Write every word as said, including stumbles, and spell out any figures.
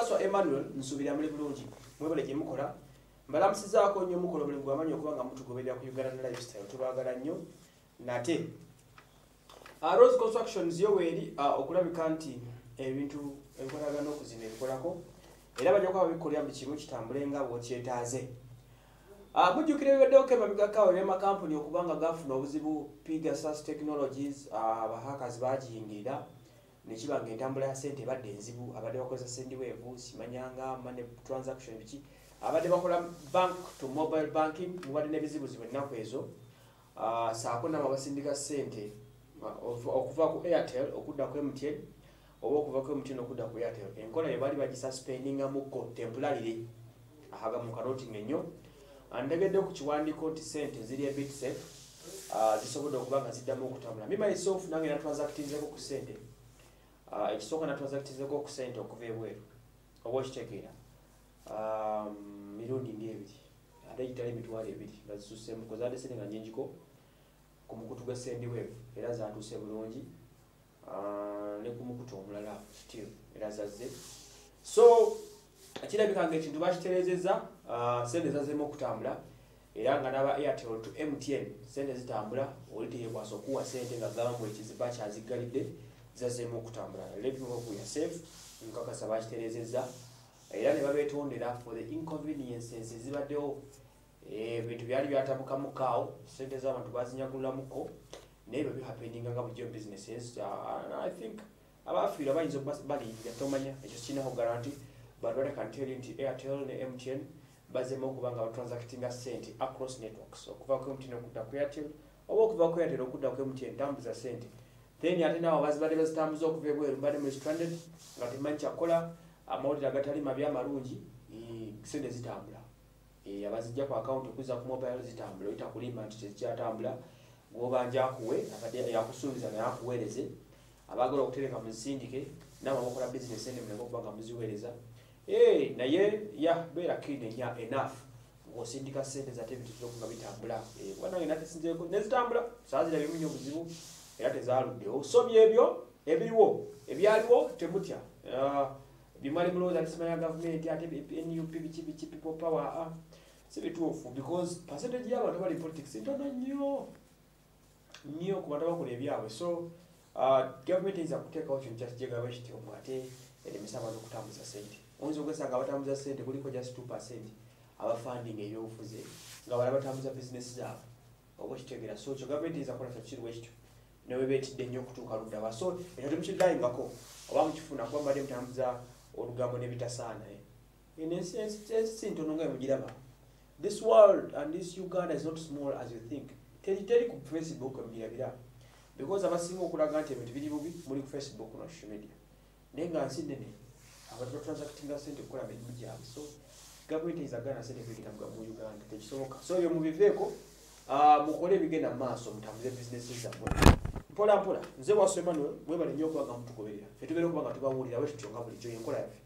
Waswa Emmanuel nsubira muri bulungi mwebale gye mukola mbalamusizaako nnyo mukola buli gwamanyi okuba nga mutugoberera ku Uganda Lifestyle tubagala nnyo nate uh, Rose Constructions yo weeri uh, okulabika nti ebintu ebikolagana okuzina ebikolako era bajja kuba bikolera buli kimu kitambule nga bw'okyetaaze. Uh, mujjukira ebibaddewo emabegakawo eby'amakampuni okubanga gafuna obuzibu Pegasus Technologies uh, abahackers baagiyingirira ne kiba ng'entambula ya ssente ebadde enzibu abadde bakozesa Sendwave simanyanga money transaction biki abadde bakola bank to mobile banking mubadde n'ebizibuzibu ennaku ezo uh, saako nama basindika ssente uh, okuva ku Airtel okudda ku M T N oba okuva ku M T N okudda ku Airtel enkola ye baali bagisuspendinga mukko temporarily ahaga mu karoti nnyo andegedde ku kiwandiiko nti ssente ziri a bit safe uh, zisobodde okuba nga ziddamu okutambula me myself nange na transactinzeko ku ssente uh, ekisooka na transactinzeko ku ssente okuva ebweru oba okitegeera um, mirundi ng'ebiri ate gitali emitwalo ebiri nga zisussemu kozadde ssente nga nnyingiko ku mukutu gwa Sendwave era zatuuse bulungi uh, ne ku mukutu omulala still era zazze so kirabika nga ekintu bakitereezezza uh, ssente zazzeemu okutambula era nga n'aba Airtel to M T N ssente zitambula oli teyekwasa okuwa ssente nga gavumenti ekiziba kyaziggalidde zazzeemu okutambula lepimukuya safe nkakasa bakitereezezza era ne babeetondera for the inconveniences ezibaddewo ebintu byali byatabukamukaawo ssente z'abantu bazinyagulamuko naye bebihappeninga nga bujjo businesses uh, I think abafiira bayinza baliyingira tomanya ekyo kirinaho garanti but what I can tell you nti Airtel ne M T N bazzeemu okuba nga batransactinga ssente across networks okuva ku M T N okudda ku Airtel oba okuva ku Airtel okudda ku M T N tambuza ssente then ate naawo bazibadde bazitambuza okuva ebweru mbadde mu stranded nga temanyi kyakola amawulire agatali mabi amalungi ssente zitambula abazijja ku account okuza ku mobile zitambula oyita kulimba nti tezikyatambula gw'obanja akuwe yakusuubiza naye akuweereze abaagala okutereka mu zisindike naabo abakola business ende muleke okuba nga muziweereza Eh, naye ya beera keen enya enough ng'osindika ssente zate ebintu nga bitambula wanange nate sinzeeko nezitambula saa zirabye nnyo obuzibu era tezaaluddewo osomye ebyo ebiriwo ebyaliwo temutya bimali mulowooza tisimanya gavumenti ate N U P biki biki people power si bituufu because percentage y'abantu bali politics ntono nnyo nnyo ku bantu abakola ebyabwe so gavumenti eyinza kuteekawo kintu kyakigegaba kityo ate eremesa abantu okutambuza ssente oyinza okwesanga abatambuza ssente kuliko just two percent abafunding ebyobufuzi nga bala batambuza business zaabwe oba kitegeera so kyo gavumenti eyinza kukola kyakiriwo ekityo newe beetidde nnyo okutuuka luddawa so ekyo temukidayingako oba mukifuna kuba mbadde mutambuza olugambo nebitasaana ensi ntono nga emugiraba this world and this Uganda is not small as you think teri ku Facebook emugirabira because abasinga okulaga nti ebintu biri bubi muli ku Facebook na social media naye nga nsi nnene abantu batransactinga ssente okukola mirimu gyabwe so gavumenti ezagana ssente kwegita mu Uganda tekisoboka so ebyo mubiveeko mukole ebigenda mu maaso mutambuze bizinesi zammwe mpola mpola nze Waswa Emmanuel mwebale nnyo okuba nga mutugoberera ffe tubeera okuba nga tubawulira bwe tutyo nga bulijjo yenkola yaffe